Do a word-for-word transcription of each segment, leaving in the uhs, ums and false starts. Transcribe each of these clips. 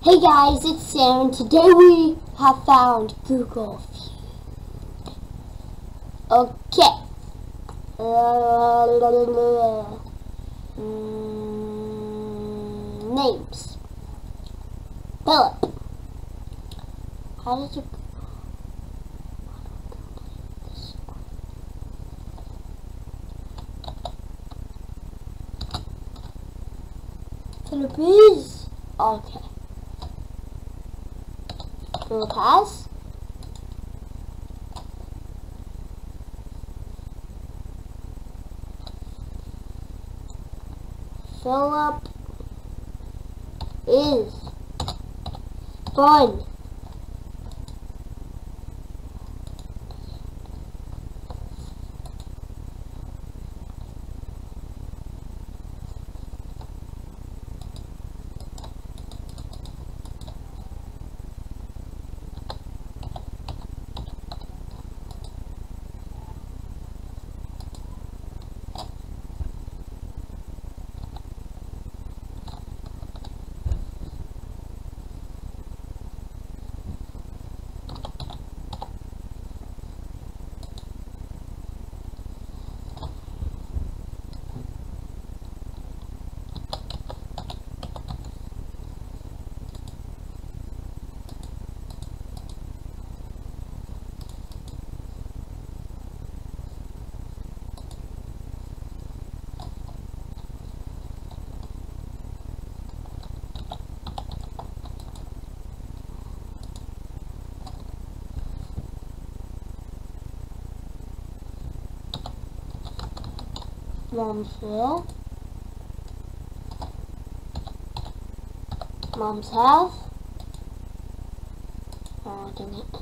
Hey guys, it's Sam, and today we have found Google Feud. Okay. Uh, mm, names. Philip. How did you... Philip is... Okay. Philip has. Philip is fun. Mom's will. Mom's have. Oh, dang it.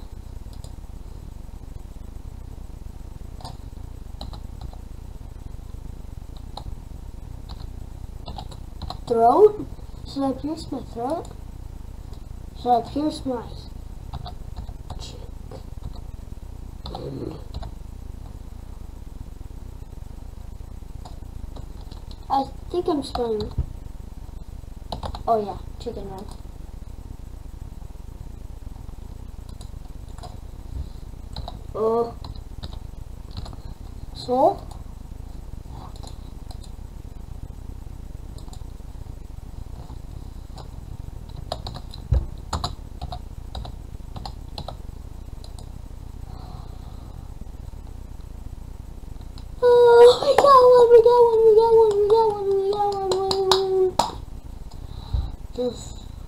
Throat? Should I pierce my throat? Should I pierce my cheek? Mm. I think I'm spelling. Oh yeah, chicken run. Oh, soul. Oh, we got one, we got one, we got one, we got one, we got one, one, one. This.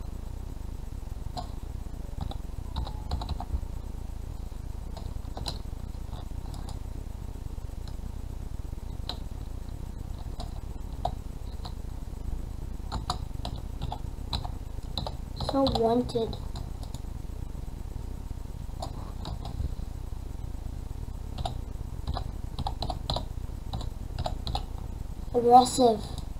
So wanted. Aggressive.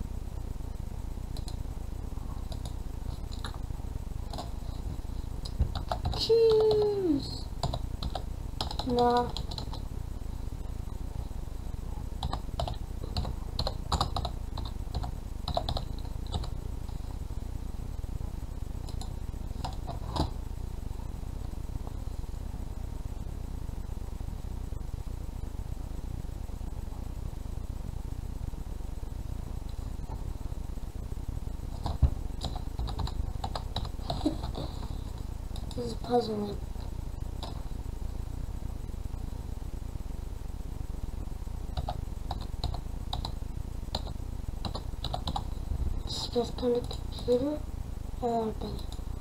Choose. No. This is puzzling. It's just kind of computer or open.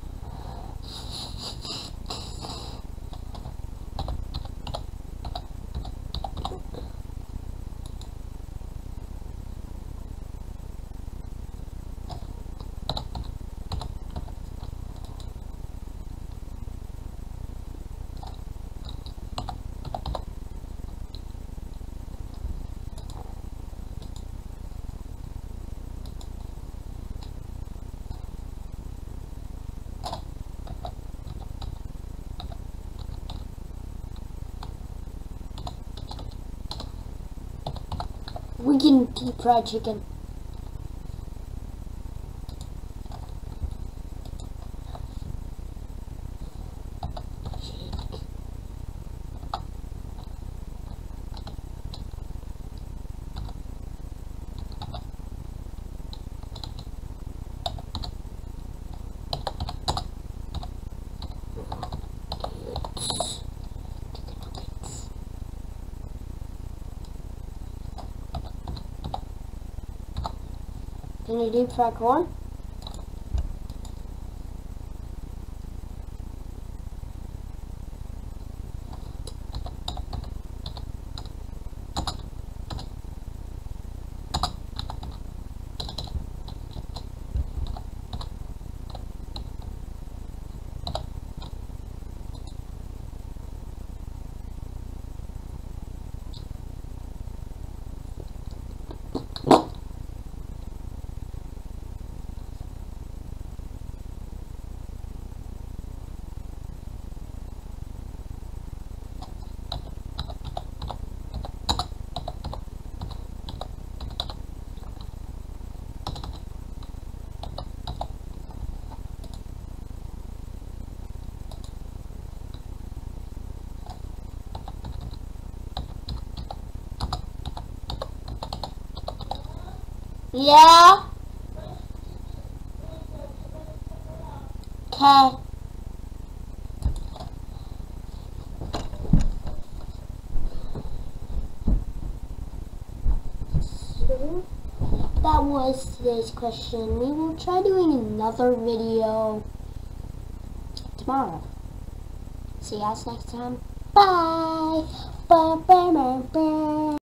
We can deep fried chicken. Can you deep fry corn? Yeah. Okay. So that was today's question. We will try doing another video tomorrow. See you guys next time. Bye. Bye. Bye. Bye. Bye.